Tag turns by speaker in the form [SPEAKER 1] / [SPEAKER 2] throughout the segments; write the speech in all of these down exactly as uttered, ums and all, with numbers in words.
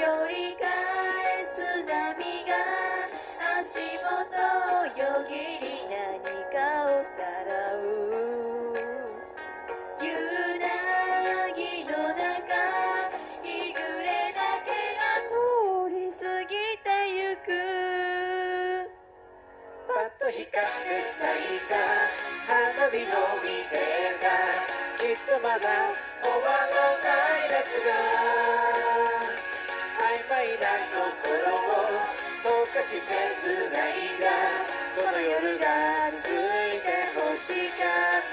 [SPEAKER 1] より返す波が足元をよぎり何かをさらう夕凪の中日暮れだけが通り過ぎてゆくパッと光って咲いた花火の見てたきっとまだ終わらない夏が曖昧な心を溶かしてつないだこの夜が続いて欲しか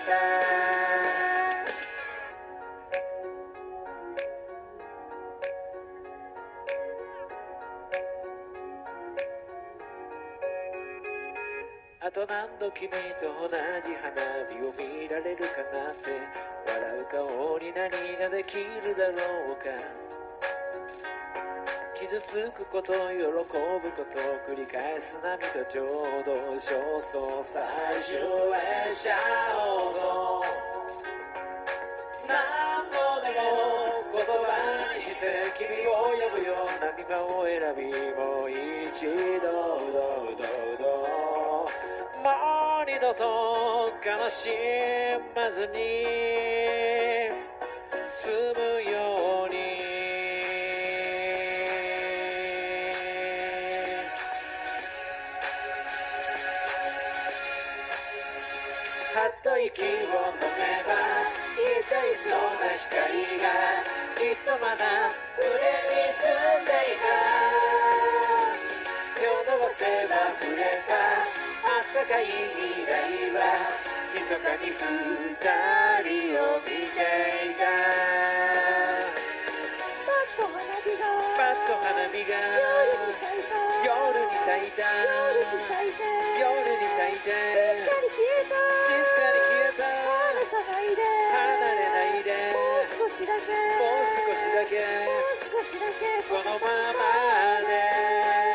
[SPEAKER 1] ったあと何度君と同じ花火を見られるかなって笑う顔に何ができるだろうか傷つくこと喜ぶこと繰り返す涙ちょうど焦燥最終列車音何度でも言葉にして君を呼ぶよ波間を選びもう一度どうどうどうもう二度と悲しまずに済むようにはっと息を飲めば消えちゃいそうな光がきっとまだ腕に住んでいた手を伸ばせば触れたあったかい未来は密かに二人を見ていたパッと花火がパッと花火が夜に咲いた夜に咲いた夜に咲いて静かに消えた静かに消えた離さないで離れないでもう少しだけもう少しだけもう少しだけこのままで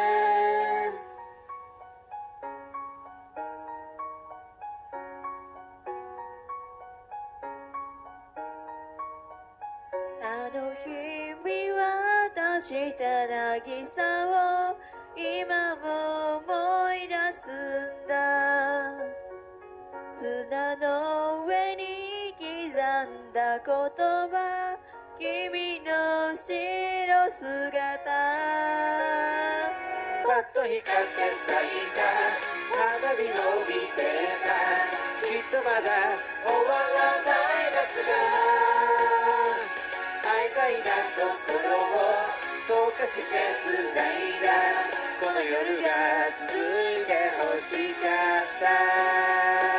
[SPEAKER 1] あの日見渡した渚を今も思い出すんだ砂の上に刻んだ言葉君の後ろ姿パッと光って咲いた花火を見てたきっとまだ終わらない夏が曖昧な心を溶かしてつないだこの夜が続いて欲しかった